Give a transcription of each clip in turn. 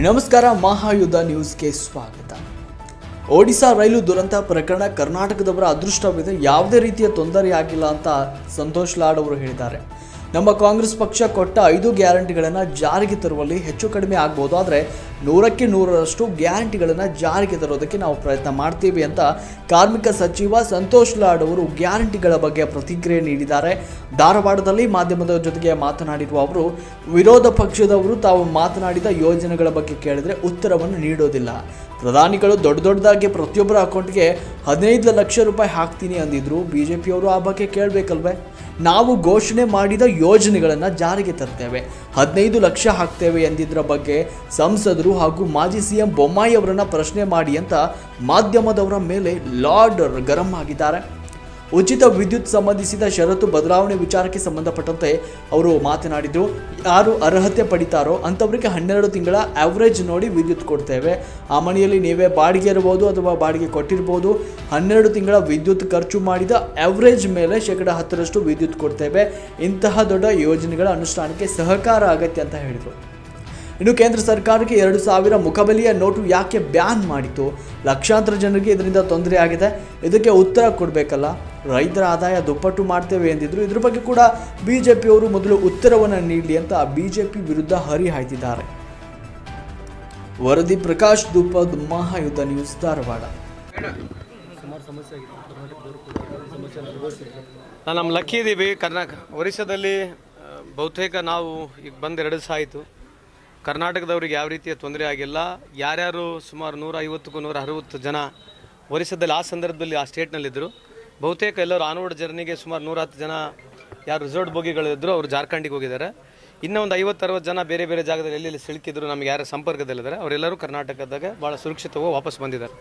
ನಮಸ್ಕಾರ, ಮಹಾಯುದ್ಧ ನ್ಯೂಸ್ಗೆ ಸ್ವಾಗತ. ಒಡಿಶಾ ರೈಲು ದುರಂತ ಪ್ರಕರಣ ಕರ್ನಾಟಕದವರ ಅದೃಷ್ಟವಿದೆ, ಯಾವುದೇ ರೀತಿಯ ತೊಂದರೆ ಆಗಿಲ್ಲ ಅಂತ ಸಂತೋಷ್ ಲಾಡ್ ಅವರು ಹೇಳಿದ್ದಾರೆ. ನಮ್ಮ ಕಾಂಗ್ರೆಸ್ ಪಕ್ಷ ಕೊಟ್ಟ 5 ಗ್ಯಾರಂಟಿಗಳನ್ನು ಜಾರಿಗೆ ತರುವಲ್ಲಿ ಹೆಚ್ಚು ಕಡಿಮೆ ಆಗ್ಬೋದು, ಆದರೆ 100ಕ್ಕೆ 100ರಷ್ಟು ಗ್ಯಾರಂಟಿಗಳನ್ನು ಜಾರಿಗೆ ತರೋದಕ್ಕೆ ನಾವು ಪ್ರಯತ್ನ ಮಾಡ್ತೀವಿ ಅಂತ ಕಾರ್ಮಿಕ ಸಚಿವ ಸಂತೋಷ್ ಲಾಡ್ ಅವರು ಗ್ಯಾರಂಟಿಗಳ ಬಗ್ಗೆ ಪ್ರತಿಕ್ರಿಯೆ ನೀಡಿದ್ದಾರೆ. ಧಾರವಾಡದಲ್ಲಿ ಮಾಧ್ಯಮದ ಜೊತೆಗೆ ಮಾತನಾಡಿರುವ ಅವರು, ವಿರೋಧ ಪಕ್ಷದವರು ತಾವು ಮಾತನಾಡಿದ ಯೋಜನೆಗಳ ಬಗ್ಗೆ ಕೇಳಿದರೆ ಉತ್ತರವನ್ನು ನೀಡೋದಿಲ್ಲ. ಪ್ರಧಾನಿಗಳು ದೊಡ್ಡದಾಗಿ ಪ್ರತಿಯೊಬ್ಬರ ಅಕೌಂಟ್ಗೆ 15 ಲಕ್ಷ ರೂಪಾಯಿ ಹಾಕ್ತೀನಿ ಅಂದಿದ್ರು. ಬಿಜೆಪಿಯವರು ಆ ಬಗ್ಗೆ ಕೇಳಬೇಕಲ್ವೇ? ನಾವು ಘೋಷಣೆ ಮಾಡಿದ ಯೋಜನೆಗಳನ್ನು ಜಾರಿಗೆ ತರ್ತೇವೆ, 15 ಲಕ್ಷ ಹಾಕ್ತೇವೆ ಎಂದಿದ್ದರ ಬಗ್ಗೆ ಸಂಸದರು ಹಾಗೂ ಮಾಜಿ ಸಿಎಂ ಬೊಮ್ಮಾಯಿ ಅವರನ್ನು ಪ್ರಶ್ನೆ ಮಾಡಿ ಅಂತ ಮಾಧ್ಯಮದವರ ಮೇಲೆ ಲಾರ್ಡ್ ಗರಂ ಆಗಿದ್ದಾರೆ. ಉಚಿತ ವಿದ್ಯುತ್ ಸಂಬಂಧಿಸಿದ ಷರತ್ತು ಬದಲಾವಣೆ ವಿಚಾರಕ್ಕೆ ಸಂಬಂಧಪಟ್ಟಂತೆ ಅವರು ಮಾತನಾಡಿದರು. ಯಾರು ಅರ್ಹತೆ ಪಡಿತಾರೋ ಅಂಥವರಿಗೆ 12 ತಿಂಗಳ ಆವ್ರೇಜ್ ನೋಡಿ ವಿದ್ಯುತ್ ಕೊಡ್ತೇವೆ. ಆ ಮನೆಯಲ್ಲಿ ನೀವೇ ಬಾಡಿಗೆ ಇರಬಹುದು ಅಥವಾ ಬಾಡಿಗೆ ಕೊಟ್ಟಿರ್ಬೋದು. 12 ತಿಂಗಳ ವಿದ್ಯುತ್ ಖರ್ಚು ಮಾಡಿದ ಆವ್ರೇಜ್ ಮೇಲೆ 10% ವಿದ್ಯುತ್ ಕೊಡ್ತೇವೆ. ಇಂತಹ ದೊಡ್ಡ ಯೋಜನೆಗಳ ಅನುಷ್ಠಾನಕ್ಕೆ ಸಹಕಾರ ಅಗತ್ಯ ಅಂತ ಹೇಳಿದರು. ಇನ್ನು ಕೇಂದ್ರ ಸರ್ಕಾರಕ್ಕೆ 2000 ಮುಖಬೆಲೆಯ ನೋಟು ಯಾಕೆ ಬ್ಯಾನ್ ಮಾಡಿತು? ಲಕ್ಷಾಂತರ ಜನರಿಗೆ ಇದರಿಂದ ತೊಂದರೆ ಆಗಿದೆ, ಇದಕ್ಕೆ ಉತ್ತರ ಕೊಡಬೇಕಲ್ಲ. ರೈತರ ಆದಾಯ ದುಪ್ಪಟ್ಟು ಮಾಡ್ತೇವೆ ಎಂದಿದ್ರು. ಇದ್ರ ಬಗ್ಗೆ ಕೂಡ ಬಿಜೆಪಿಯವರು ಮೊದಲು ಉತ್ತರವನ್ನು ನೀಡಲಿ ಅಂತ ಬಿಜೆಪಿ ವಿರುದ್ಧ ಹರಿಹಾಯ್ದಿದ್ದಾರೆ. ವರದಿ ಪ್ರಕಾಶ್ ದುಪ್ಪದ್, ಮಹಾಯುದ್ಧ ನ್ಯೂಸ್, ಧಾರವಾಡ. ನಮ್ಮ ಲಕ್ಕಿ ಇದ್ದೀವಿ. ಒರಿಸ್ಸಾದಲ್ಲಿ ಬಹುತೇಕ ನಾವು ಈಗ ಬಂದು 2 ದಿವಸ ಆಯಿತು. ಕರ್ನಾಟಕದವ್ರಿಗೆ ಯಾವ ರೀತಿಯ ತೊಂದರೆ ಆಗಿಲ್ಲ. ಯಾರ್ಯಾರು ಸುಮಾರು 150ಕ್ಕೂ 160 ಜನ ಒರಿಸ್ಸಾದಲ್ಲಿ ಆ ಸಂದರ್ಭದಲ್ಲಿ ಆ ಸ್ಟೇಟ್ನಲ್ಲಿದ್ದರು. ಬಹುತೇಕ ಎಲ್ಲರೂ ಆನ್ವರ್ಡ್ ಜರ್ನಿಗೆ ಸುಮಾರು 110 ಜನ ಯಾರು ರಿಸರ್ವ್ಡ್ ಬೋಗಿಗಳಿದ್ದರು ಅವರು ಜಾರ್ಖಂಡಿಗೆ ಹೋಗಿದ್ದಾರೆ. ಇನ್ನೂ ಒಂದು 50-60 ಜನ ಬೇರೆ ಬೇರೆ ಜಾಗದಲ್ಲಿ ಎಲ್ಲೆಲ್ಲಿ ಸಿಲುಕಿದ್ರು, ನಮಗೆ ಯಾರ ಸಂಪರ್ಕದಲ್ಲಿದ್ದಾರೆ ಅವರೆಲ್ಲರೂ ಕರ್ನಾಟಕದಾಗ ಭಾಳ ಸುರಕ್ಷಿತವಾಗಿ ವಾಪಸ್ ಬಂದಿದ್ದಾರೆ.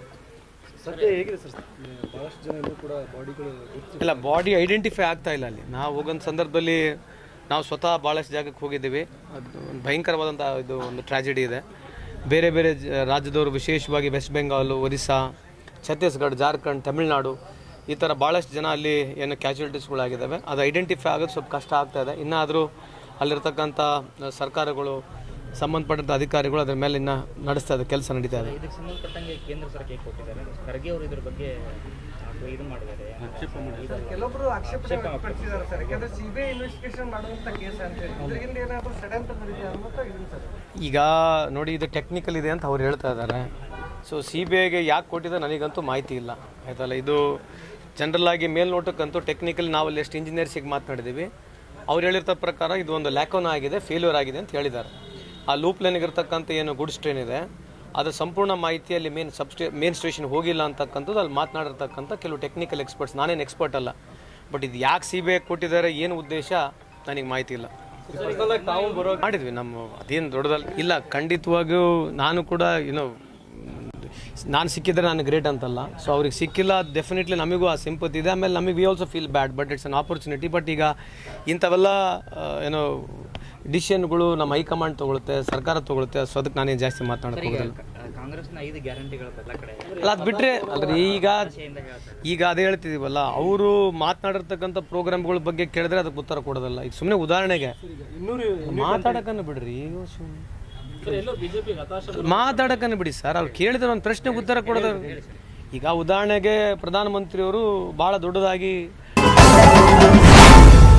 ಇಲ್ಲ, ಬಾಡಿ ಐಡೆಂಟಿಫೈ ಆಗ್ತಾ ಇಲ್ಲ. ಅಲ್ಲಿ ನಾವು ಹೋಗೋಂಥ ಸಂದರ್ಭದಲ್ಲಿ ನಾವು ಸ್ವತಃ ಭಾಳಷ್ಟು ಜಾಗಕ್ಕೆ ಹೋಗಿದ್ದೀವಿ. ಅದು ಒಂದು ಭಯಂಕರವಾದಂಥ ಇದು ಒಂದು ಟ್ರ್ಯಾಜಿಡಿ ಇದೆ. ಬೇರೆ ಬೇರೆ ರಾಜ್ಯದವರು, ವಿಶೇಷವಾಗಿ ವೆಸ್ಟ್ ಬೆಂಗಾಲ್, ಒರಿಸ್ಸಾ, ಛತ್ತೀಸ್ಗಢ, ಜಾರ್ಖಂಡ್, ತಮಿಳುನಾಡು, ಈ ಥರ ಭಾಳಷ್ಟು ಜನ ಅಲ್ಲಿ ಏನು ಕ್ಯಾಶುಯಾಲಿಟೀಸ್ಗಳಾಗಿದ್ದಾವೆ. ಅದು ಐಡೆಂಟಿಫೈ ಆಗೋದು ಸ್ವಲ್ಪ ಕಷ್ಟ ಆಗ್ತಾಯಿದೆ. ಇನ್ನಾದರೂ ಅಲ್ಲಿರ್ತಕ್ಕಂಥ ಸರ್ಕಾರಗಳು, ಸಂಬಂಧಪಟ್ಟಂಥ ಅಧಿಕಾರಿಗಳು ಅದರ ಮೇಲೆ ಇನ್ನೂ ನಡೆಸ್ತಾ ಇದೆ, ಕೆಲಸ ನಡೀತಾ ಇದೆ. ಇದಕ್ಕೆ ಸಂಬಂಧಪಟ್ಟಂಗೆ ಕೇಂದ್ರ ಸರ್ಕಾರ ಕೊಟ್ಟಿದ್ದಾರೆ. ಖರ್ಗೆ ಅವರು ಇದ್ರ ಬಗ್ಗೆ ಇದು ಮಾಡಿದ್ದಾರೆ. ಕೆಲವೊಬ್ರು ಆಕ್ಷೇಪಣೆ ವ್ಯಕ್ತಪಡಿಸಿದ್ದಾರೆ ಸರ್, ಯಾಕಂದ್ರೆ ಸಿಬಿಐ ಇನ್ವೆಸ್ಟಿಗೇಷನ್ ಮಾಡುವಂತ ಕೇಸ್ ಅಂತ ಹೇಳಿ ಇದರಿಂದ ಏನಾದರೂ ಷಡ್ಯಂತ್ರ ನಡೆದಿದೆ ಅನ್ನೋದು ಇದೆ ಸರ್. ಈಗ ನೋಡಿ, ಇದು ಟೆಕ್ನಿಕಲ್ ಇದೆ ಅಂತ ಅವ್ರು ಹೇಳ್ತಾ ಇದ್ದಾರೆ. ಸೊ CBIಗೆ ಯಾಕೆ ಕೊಟ್ಟಿದ್ದಾರೆ ನನಗಂತೂ ಮಾಹಿತಿ ಇಲ್ಲ, ಆಯ್ತಲ್ಲ. ಇದು ಜನರಲ್ ಆಗಿ ಮೇಲ್ನೋಟಕ್ಕಂತೂ ಟೆಕ್ನಿಕಲ್ ನಾವಲ್ಲಿ ಎಷ್ಟು ಇಂಜಿನಿಯರ್ಸಿಗೆ ಮಾತನಾಡಿದ್ದೀವಿ, ಅವ್ರು ಹೇಳಿರ್ತ ಪ್ರಕಾರ ಇದು ಒಂದು ಲ್ಯಾಕೋನ ಆಗಿದೆ, ಫೇಲ್ಯೂರ್ ಆಗಿದೆ ಅಂತ ಹೇಳಿದ್ದಾರೆ. ಆ ಲೂಪ್ ಲೈನಿಗಿರ್ತಕ್ಕಂಥ ಏನು ಗುಡ್ಸ್ ಟ್ರೈನ್ ಇದೆ ಅದರ ಸಂಪೂರ್ಣ ಮಾಹಿತಿಯಲ್ಲಿ ಮೇನ್ ಸ್ಟೇಷನ್ ಹೋಗಿಲ್ಲ ಅಂತಕ್ಕಂಥದ್ದು ಅಲ್ಲಿ ಮಾತನಾಡಿರ್ತಕ್ಕಂಥ ಕೆಲವು ಟೆಕ್ನಿಕಲ್ ಎಕ್ಸ್ಪರ್ಟ್ಸ್. ನಾನೇನು ಎಕ್ಸ್ಪರ್ಟ್ ಅಲ್ಲ, ಬಟ್ ಇದು ಯಾಕೆ CBI ಕೊಟ್ಟಿದ್ದಾರೆ, ಏನು ಉದ್ದೇಶ ನನಗೆ ಮಾಹಿತಿ ಇಲ್ಲ. ಮಾಡಿದ್ವಿ ನಮ್ಮ ಅದೇನು ದೊಡ್ಡದಲ್ಲ. ಇಲ್ಲ, ಖಂಡಿತವಾಗಿಯೂ ನಾನು ಕೂಡ ನಾನು ಸಿಕ್ಕಿದ್ರೆ ನಾನು ಗ್ರೇಟ್ ಅಂತಲ್ಲ. ಸೊ ಅವ್ರಿಗೆ ಸಿಕ್ಕಿಲ್ಲ, ಡೆಫಿನೆಟ್ಲಿ ನಮಗೂ ಆ ಸಿಂಪತಿ ಇದೆ. ಆಮೇಲೆ ನಮಗೆ we also feel bad, but it's an opportunity. But ಈಗ ಇಂಥವೆಲ್ಲ ಡಿಸಿಷನ್ಗಳು ನಮ್ಮ ಹೈಕಮಾಂಡ್ ತೊಗೊಳುತ್ತೆ, ಸರ್ಕಾರ ತೊಗೊಳುತ್ತೆ. ಸೊ ಅದಕ್ಕೆ ನಾನೇನು ಜಾಸ್ತಿ ಮಾತನಾಡೋಕೆ ಹೋಗೋದಿಲ್ಲ. ಕಾಂಗ್ರೆಸ್ನ 5 ಗ್ಯಾರಂಟಿಗಳು ಎಲ್ಲ ಕಡೆ ಅಲ್ಲ, ಅದು ಬಿಟ್ಟರೆ ಅಲ್ರಿ ಈಗ ಅದೇ ಹೇಳ್ತಿದ್ದೀವಲ್ಲ, ಅವರು ಮಾತನಾಡಿರ್ತಕ್ಕಂಥ ಪ್ರೋಗ್ರಾಮ್ಗಳ ಬಗ್ಗೆ ಕೇಳಿದ್ರೆ ಅದಕ್ಕೆ ಉತ್ತರ ಕೊಡೋದಲ್ಲ. ಈಗ ಸುಮ್ಮನೆ ಉದಾಹರಣೆಗೆ ಮಾತಾಡೋಕ್ಕನ್ನು ಬಿಡ್ರಿ, ಮಾತಾಡೋಕ್ಕನ್ನು ಬಿಡಿ ಸರ್. ಅವ್ರು ಕೇಳಿದ್ರೆ ಒಂದು ಪ್ರಶ್ನೆಗೆ ಉತ್ತರ ಕೊಡೋದು. ಈಗ ಉದಾಹರಣೆಗೆ ಪ್ರಧಾನಮಂತ್ರಿಯವರು ಭಾಳ ದೊಡ್ಡದಾಗಿ